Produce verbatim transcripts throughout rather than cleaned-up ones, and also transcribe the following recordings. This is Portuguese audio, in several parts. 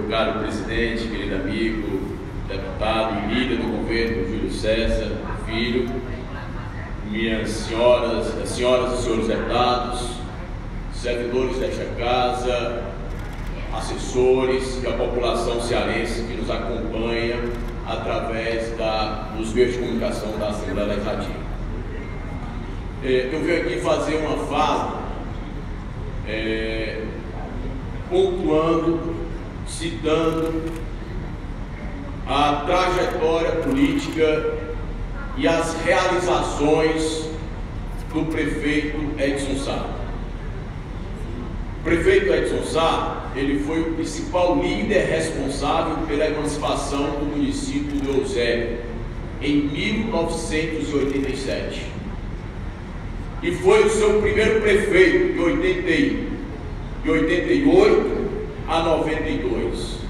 caro presidente, querido amigo, deputado e líder do governo, Júlio César Filho, minhas senhoras, as senhoras e senhores deputados, servidores desta casa, assessores e a população cearense que nos acompanha através da, dos meios de comunicação da Assembleia Legislativa. Eu venho aqui fazer uma fala é, pontuando, citando a trajetória política e as realizações do prefeito Edson Sá. O prefeito Edson Sá, ele foi o principal líder responsável pela emancipação do município de Eusébio em mil novecentos e oitenta e sete. E foi o seu primeiro prefeito de oitenta e oito a noventa e dois.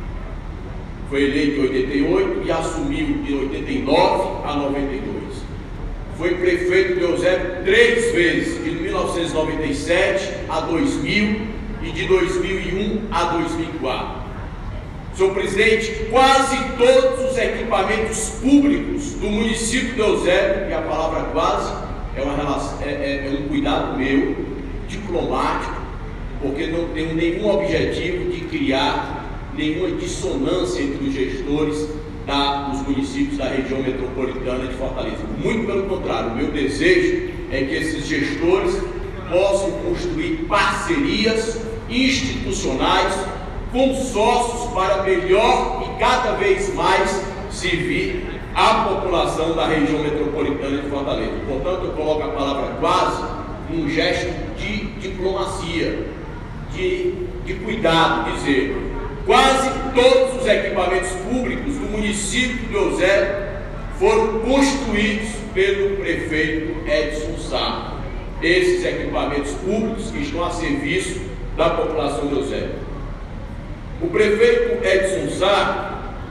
Foi eleito em oitenta e oito e assumiu de oitenta e nove a noventa e dois. Foi prefeito de Eusébio três vezes, de mil novecentos e noventa e sete a dois mil e de dois mil e um a dois mil e quatro. Senhor presidente, quase todos os equipamentos públicos do município de Eusébio, e a palavra quase é, uma relação, é, é, é um cuidado meu, diplomático, porque não tenho nenhum objetivo de criar nenhuma dissonância entre os gestores da, dos municípios da região metropolitana de Fortaleza. Muito pelo contrário, o meu desejo é que esses gestores possam construir parcerias institucionais, consórcios para melhor e cada vez mais servir a população da região metropolitana de Fortaleza. Portanto, eu coloco a palavra quase num gesto de diplomacia, de, de cuidado, dizer, quase todos os equipamentos públicos do município de Eusébio foram construídos pelo prefeito Edson Sá. Esses equipamentos públicos que estão a serviço da população de Eusébio. O prefeito Edson Sá,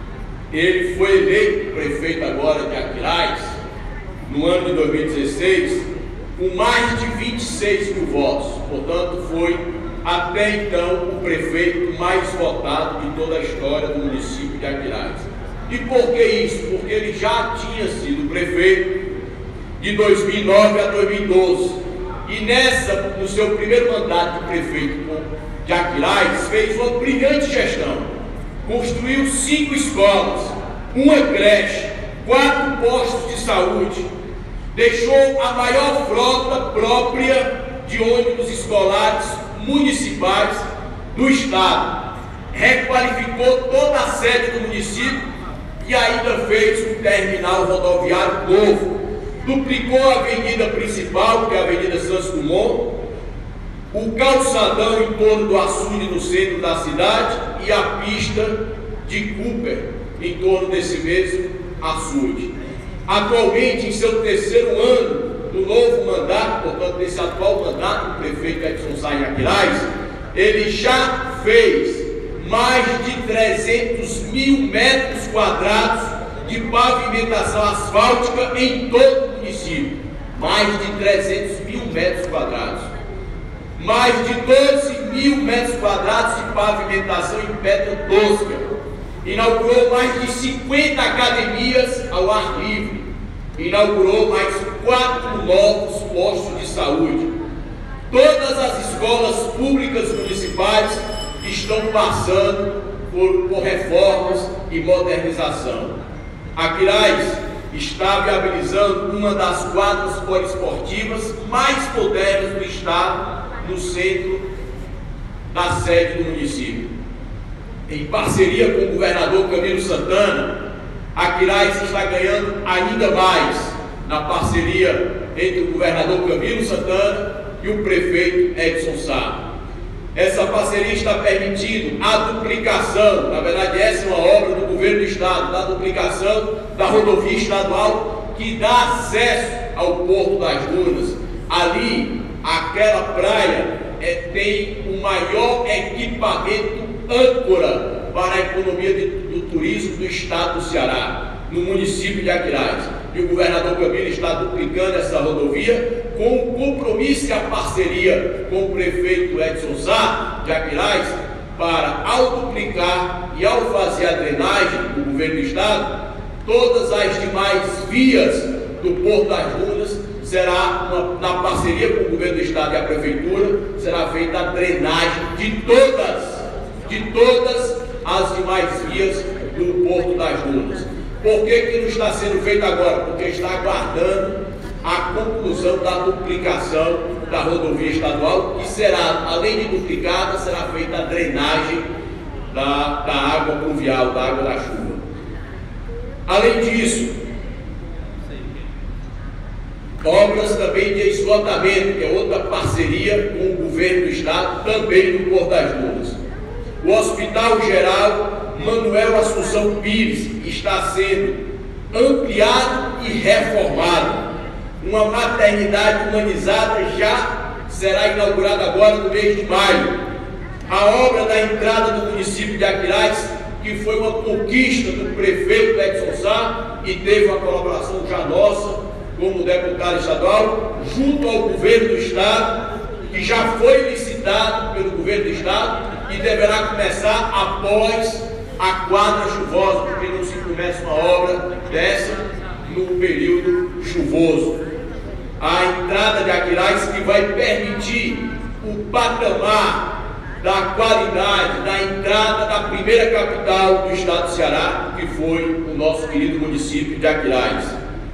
ele foi eleito prefeito agora de Aquiraz, no ano de dois mil e dezesseis, com mais de vinte e seis mil votos. Portanto, foi até então o prefeito mais votado de toda a história do município de Aquiraz. E por que isso? Porque ele já tinha sido prefeito de dois mil e nove a dois mil e doze. E nessa, no seu primeiro mandato de prefeito de Aquiraz, fez uma brilhante gestão. Construiu cinco escolas, uma creche, quatro postos de saúde, deixou a maior frota própria de ônibus escolares municipais do estado, requalificou toda a sede do município e ainda fez um terminal rodoviário novo, duplicou a avenida principal, que é a Avenida Santos Dumont, o calçadão em torno do açude no centro da cidade e a pista de Cooper em torno desse mesmo açude. Atualmente, em seu terceiro ano do novo mandato, portanto, desse atual mandato do prefeito Edson Sá em Aquiraz, ele já fez mais de trezentos mil metros quadrados de pavimentação asfáltica em todo o município. Mais de trezentos mil metros quadrados. Mais de doze mil metros quadrados de pavimentação em pedra tosca. Inaugurou mais de cinquenta academias ao ar livre. Inaugurou mais quatro novos postos de saúde. Todas as escolas públicas municipais estão passando por, por reformas e modernização. Aquiraz está viabilizando uma das quadras poliesportivas mais modernas do estado, no centro da sede do município. Em parceria com o governador Camilo Santana, Aquiraz está ganhando ainda mais na parceria entre o governador Camilo Santana e o prefeito Edson Sá. Essa parceria está permitindo a duplicação, na verdade essa é uma obra do governo do estado, da duplicação da rodovia estadual que dá acesso ao Porto das Dunas. Ali, aquela praia é, tem o maior equipamento âncora para a economia de, do turismo do estado do Ceará, no município de Aquiraz. E o governador Camilo está duplicando essa rodovia com o compromisso e a parceria com o prefeito Edson Sá de Aquiraz para, ao duplicar e ao fazer a drenagem do governo do estado, todas as demais vias do Porto das Dunas será, uma, na parceria com o governo do estado e a prefeitura, será feita a drenagem de todas, de todas as demais vias do Porto das Dunas. Por que que não está sendo feito agora? Porque está aguardando a conclusão da duplicação da rodovia estadual, que será, além de duplicada, será feita a drenagem da, da água pluvial, da água da chuva. Além disso, obras também de esgotamento, que é outra parceria com o governo do estado, também no Porto das Dunas. O Hospital Geral Manuel Assunção Pires está sendo ampliado e reformado. Uma maternidade humanizada já será inaugurada agora no mês de maio. A obra da entrada do município de Aquiraz, que foi uma conquista do prefeito Edson Sá e teve uma colaboração já nossa como deputado estadual, junto ao governo do estado, que já foi licitado pelo governo do estado e deverá começar após a quadra chuvosa, porque não se começa uma obra dessa no período chuvoso. A entrada de Aquiraz, que vai permitir o patamar da qualidade da entrada da primeira capital do estado do Ceará, que foi o nosso querido município de Aquiraz.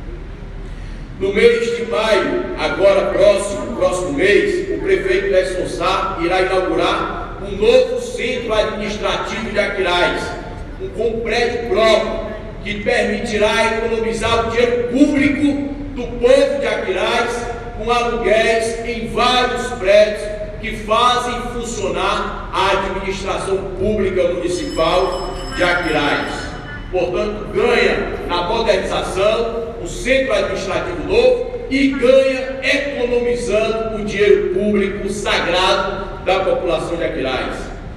No mês de maio, agora próximo, próximo mês, o prefeito Edson Sá irá inaugurar um novo centro administrativo de Aquiraz, um, com um prédio próprio, que permitirá economizar o dinheiro público do povo de Aquiraz, com aluguéis em vários prédios que fazem funcionar a administração pública municipal de Aquiraz. Portanto, ganha na modernização, um centro administrativo novo, e ganha economizando o dinheiro público sagrado da população de Aquiraz.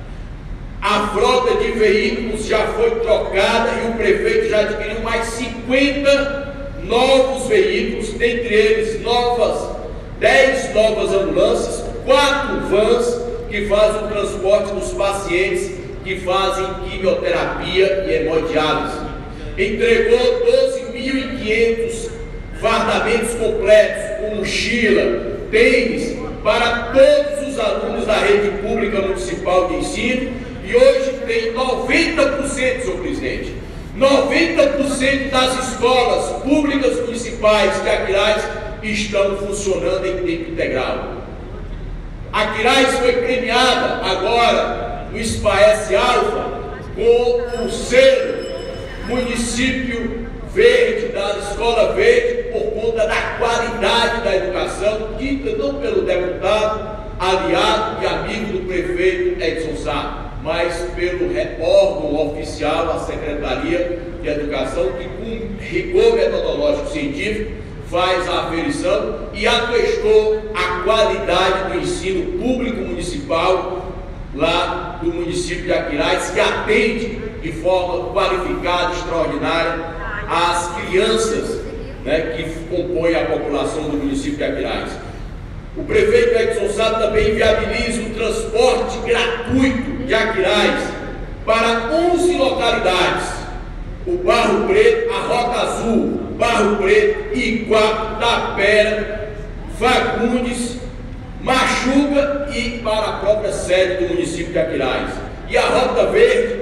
A frota de veículos já foi trocada e o prefeito já adquiriu mais cinquenta novos veículos, dentre eles novas, dez novas ambulâncias, quatro vans que fazem o transporte dos pacientes que fazem quimioterapia e hemodiálise. Entregou doze mil e quinhentos fardamentos completos, com mochila, tênis, para todos os alunos da rede pública municipal de ensino, e hoje tem noventa por cento, senhor presidente, noventa por cento das escolas públicas municipais de Aquiraz estão funcionando em tempo integral. Aquiraz foi premiada agora no SPAES Alfa com o selo Município Verde, da Escola Verde, por conta da qualidade da educação, dita não pelo deputado, aliado e amigo do prefeito Edson Sá, mas pelo órgão oficial, a Secretaria de Educação, que com rigor metodológico científico faz a aferição e atestou a qualidade do ensino público municipal lá do município de Aquiraz, que atende de forma qualificada, extraordinária, as crianças, né, que compõem a população do município de Aquiraz. O prefeito Edson Sá também viabiliza o transporte gratuito de Aquiraz para onze localidades: o Barro Preto, a Rota Azul, Barro Preto, Iguape, Tapera, Fagundes, Machuca e para a própria sede do município de Aquiraz. E a Rota Verde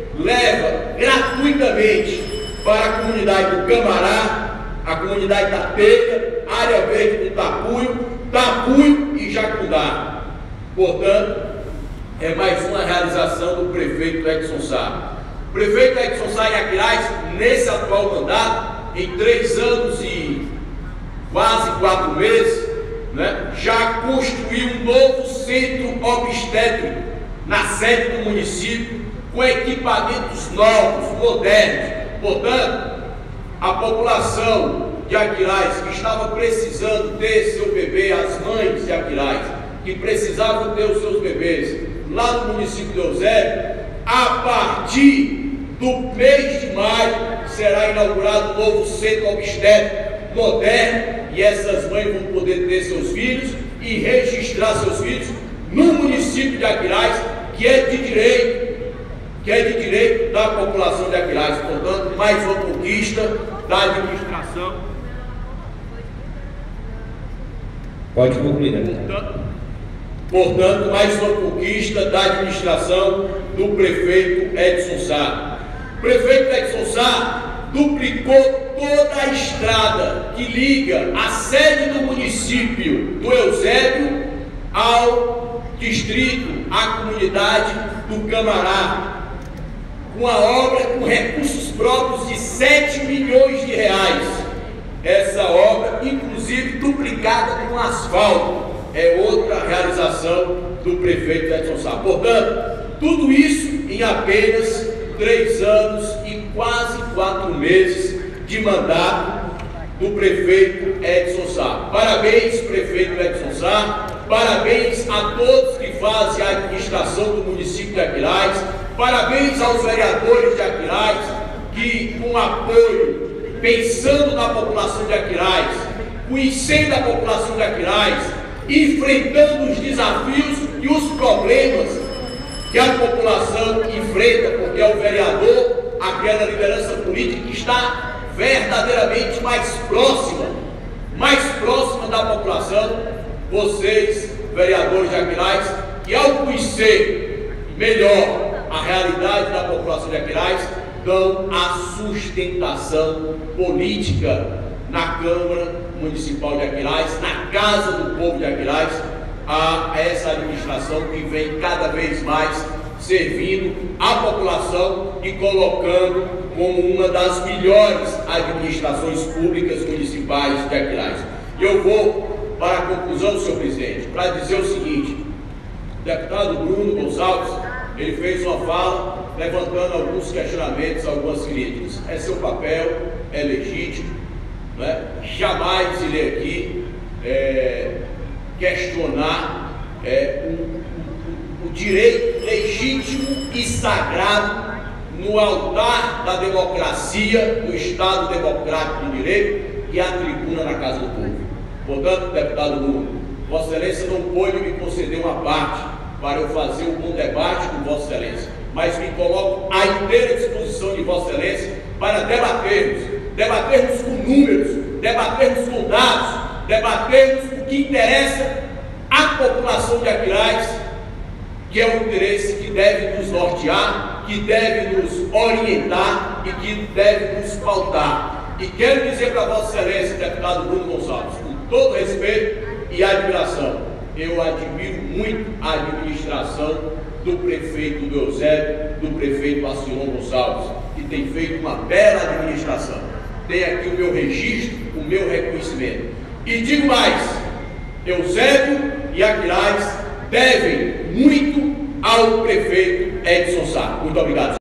leva gratuitamente para a comunidade do Camará, a comunidade da Telha, área verde do Tapuio, Tapuio e Jacundá. Portanto, é mais uma realização do prefeito Edson Sá. O prefeito Edson Sá em Aquiraz, nesse atual mandato, em três anos e quase quatro meses, né, já construiu um novo centro obstétrico na sede do município, com equipamentos novos, modernos. Portanto, a população de Aquiraz, que estava precisando ter seu bebê, as mães de Aquiraz, que precisavam ter os seus bebês lá no município de Eusébio, a partir do mês de maio será inaugurado um novo centro obstétrico moderno, e essas mães vão poder ter seus filhos e registrar seus filhos no município de Aquiraz, que é de direito, que é de direito da população de Aquiraz. Portanto, mais uma conquista da administração. Pode concluir, né? Portanto, portanto, mais uma conquista da administração do prefeito Edson Sá. O prefeito Edson Sá duplicou toda a estrada que liga a sede do município do Eusébio ao distrito, à comunidade do Camará, com a obra com recursos próprios de sete milhões de reais. Essa obra, inclusive, duplicada com asfalto, é outra realização do prefeito Edson Sá. Portanto, tudo isso em apenas três anos e quase quatro meses de mandato do prefeito Edson Sá. Parabéns, prefeito Edson Sá. Parabéns a todos que fazem a administração do município de Aquiraz. Parabéns aos vereadores de Aquiraz que, com apoio, pensando na população de Aquiraz, conhecendo a população de Aquiraz, enfrentando os desafios e os problemas que a população enfrenta, porque é o vereador, aquela liderança política que está verdadeiramente mais próxima, mais próxima da população. Vocês, vereadores de Aquiraz, que ao conhecer melhor a realidade da população de Aquiraz, dão a sustentação política na Câmara Municipal de Aquiraz, na Casa do Povo de Aquiraz, a essa administração que vem cada vez mais servindo a população e colocando como uma das melhores administrações públicas municipais de Aquiraz. E eu vou para a conclusão, senhor presidente, para dizer o seguinte: o deputado Bruno Gonçalves, ele fez uma fala levantando alguns questionamentos, algumas críticas. É seu papel, é legítimo, né? Jamais irei aqui é, questionar é, o, o, o direito legítimo e sagrado no altar da democracia, do Estado Democrático de Direito, e a tribuna na Casa do Povo. Portanto, deputado Bruno, Vossa Excelência não pôde me conceder uma parte para eu fazer um bom debate com Vossa Excelência, mas me coloco à inteira disposição de Vossa Excelência para debatermos, debatermos com números, debatermos com dados, debatermos o que interessa à população de Aquiraz, que é um interesse que deve nos nortear, que deve nos orientar e que deve nos pautar. E quero dizer para Vossa Excelência, deputado Bruno Gonçalves, com todo respeito e admiração, eu admiro muito a administração do prefeito do Eusébio, do prefeito Acilon Gonçalves, que tem feito uma bela administração. Tem aqui o meu registro, o meu reconhecimento. E digo mais, Eusébio e Aquiraz devem muito ao prefeito Edson Sá. Muito obrigado.